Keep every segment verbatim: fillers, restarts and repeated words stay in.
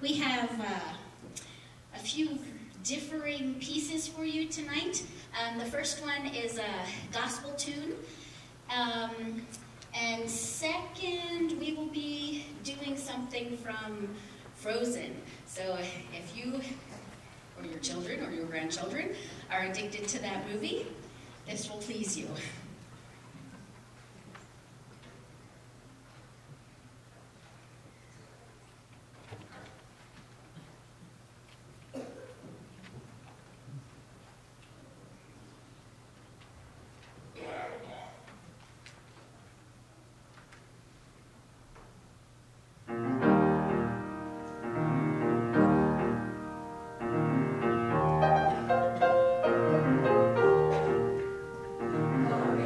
We have uh, a few differing pieces for you tonight. Um, the first one is a gospel tune. Um, and second, we will be doing something from Frozen. So if you, or your children, or your grandchildren, are addicted to that movie, this will please you. Glory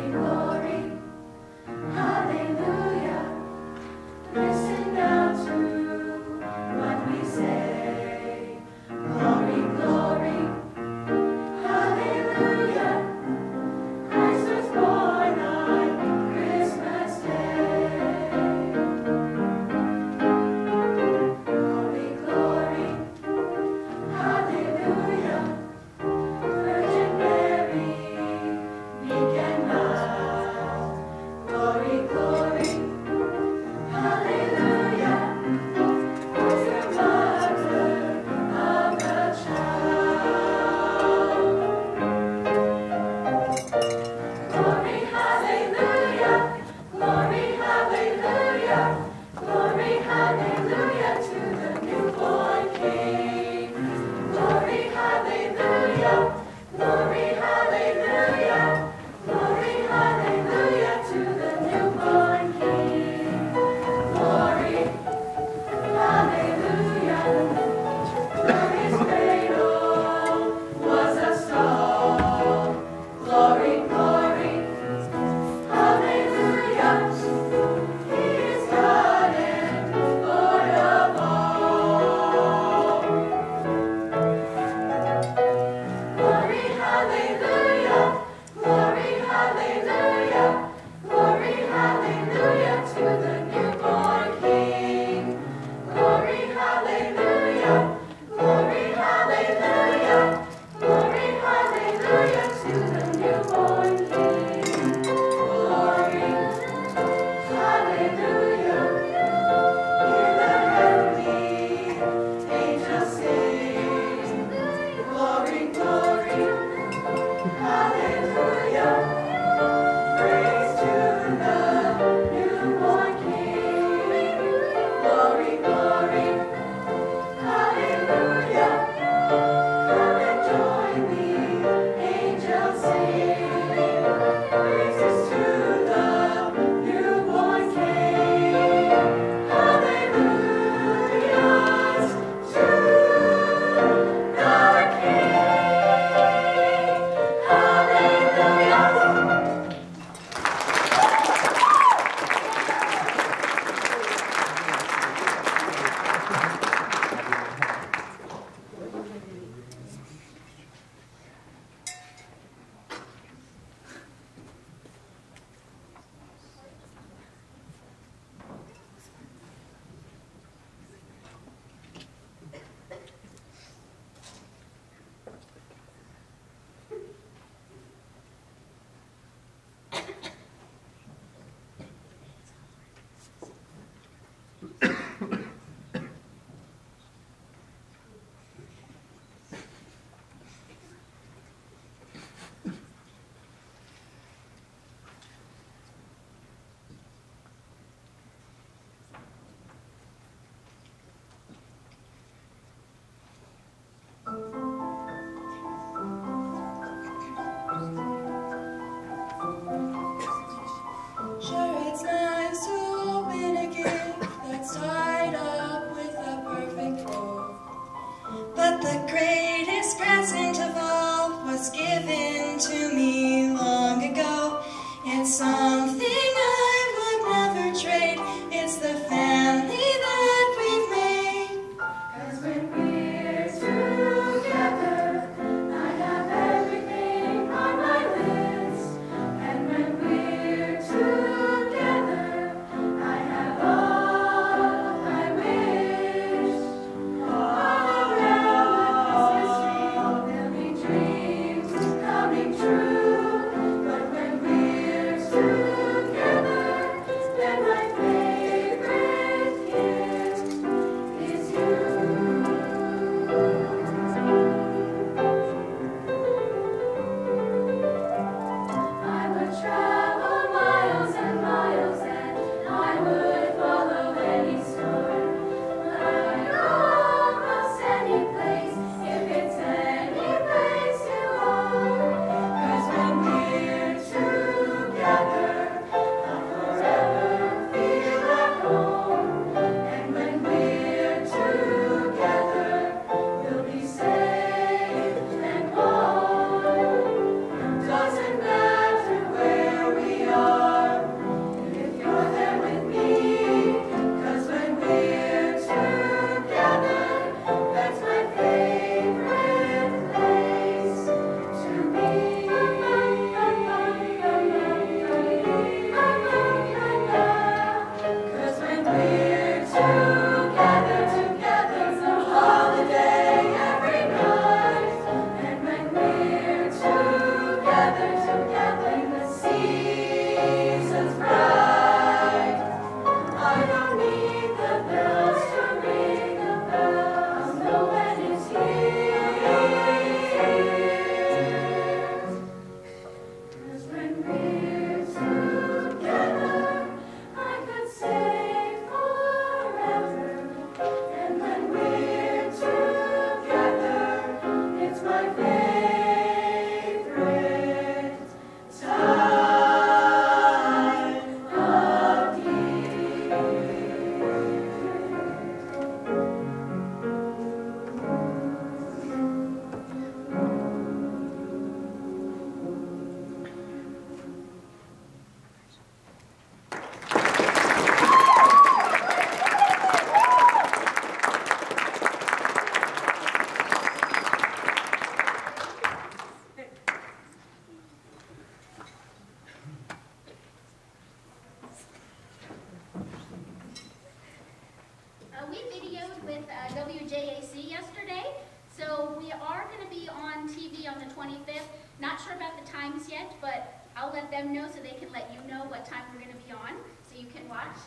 videoed with uh, W J A C yesterday. So we are going to be on T V on the twenty-fifth. Not sure about the times yet, but I'll let them know so they can let you know what time we're going to be on, so you can watch.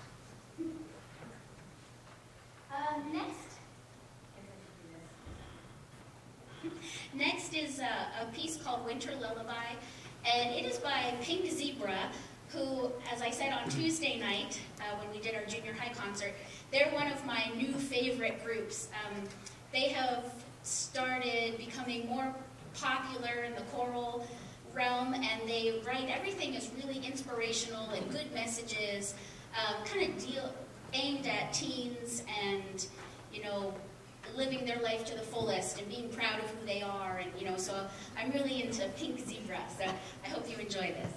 Uh, next. Next is a, a piece called Winter Lullaby, and it is by Pink Zebra, who, as I said on Tuesday night, uh, when we did our junior high concert, they're one of my new favorite groups. Um, they have started becoming more popular in the choral realm, and they write, everything is really inspirational and good messages, um, kind of deal aimed at teens and, you know, living their life to the fullest and being proud of who they are, and you know, so I'm really into Pink Zebra, so I hope you enjoy this.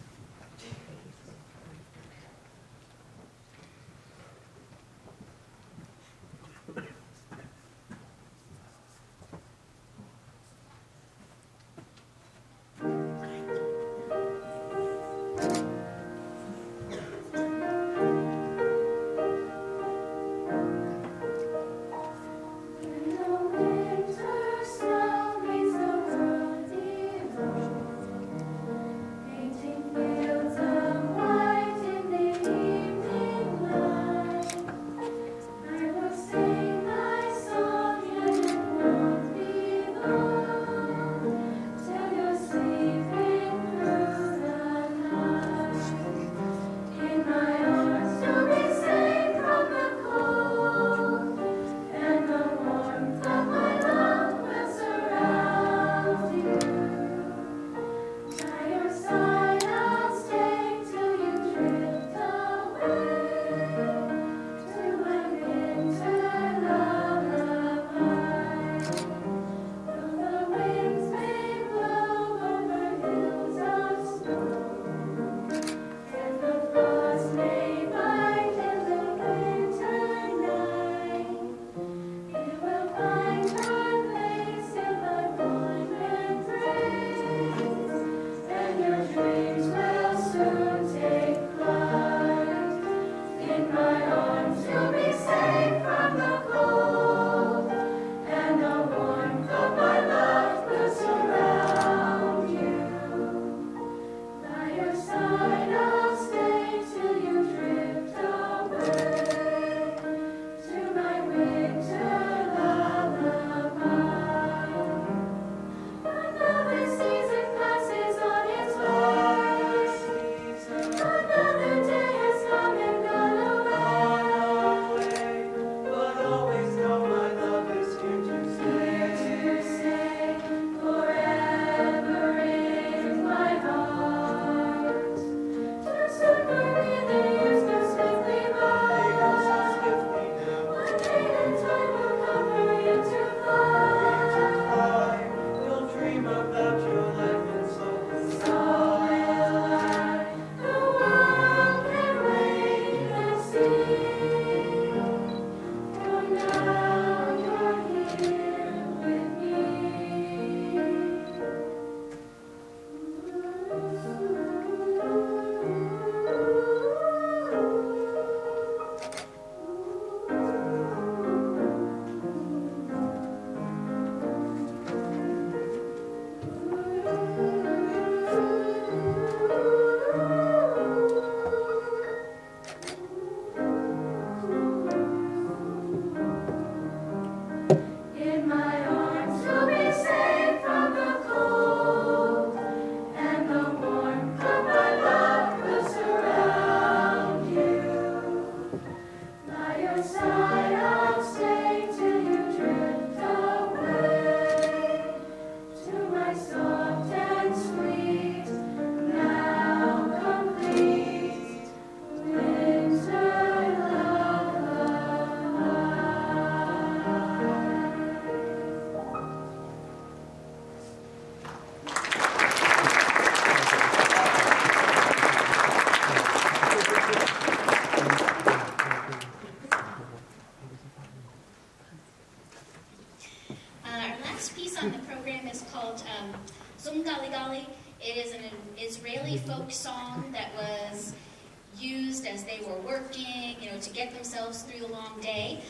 It is an Israeli folk song that was used as they were working, you know, to get themselves through the long day.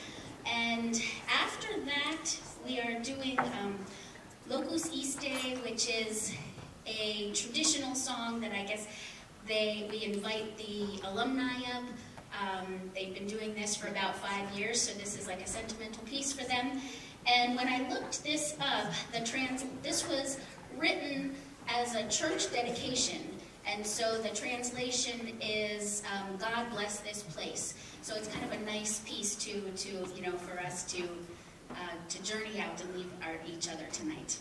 And after that, we are doing um, Locus Iste, which is a traditional song that I guess they we invite the alumni up. Um, they've been doing this for about five years, so this is like a sentimental piece for them. And when I looked this up, the trans this was written as a church dedication, and so the translation is um, "God bless this place." So it's kind of a nice piece to to you know for us to uh, to journey out and leave our, each other tonight.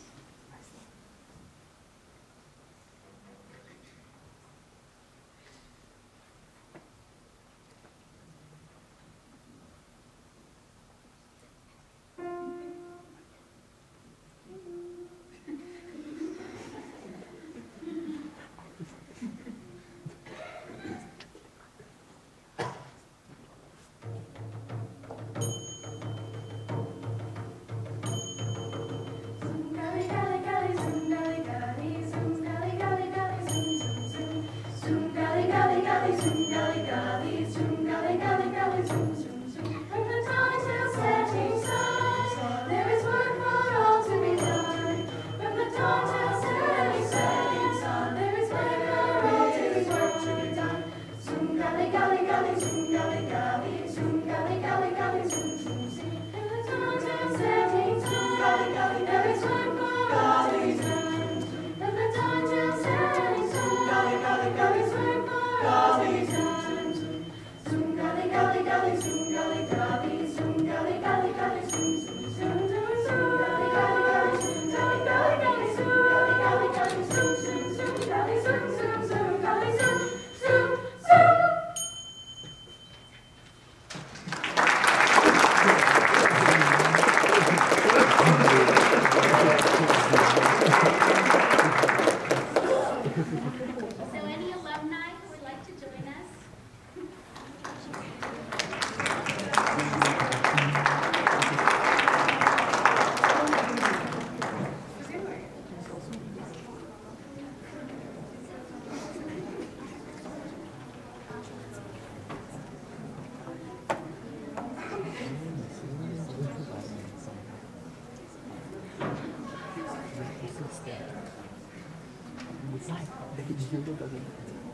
Sai, daqui de Rio,